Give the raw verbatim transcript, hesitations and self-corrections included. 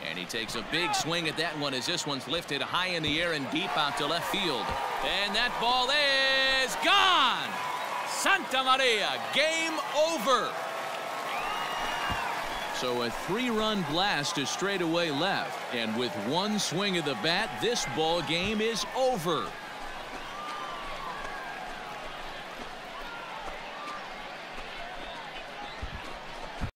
And he takes a big swing at that one as this one's lifted high in the air and deep out to left field. And that ball is gone. Santa Maria, game over. So a three-run blast to straightaway left. And with one swing of the bat, this ball game is over.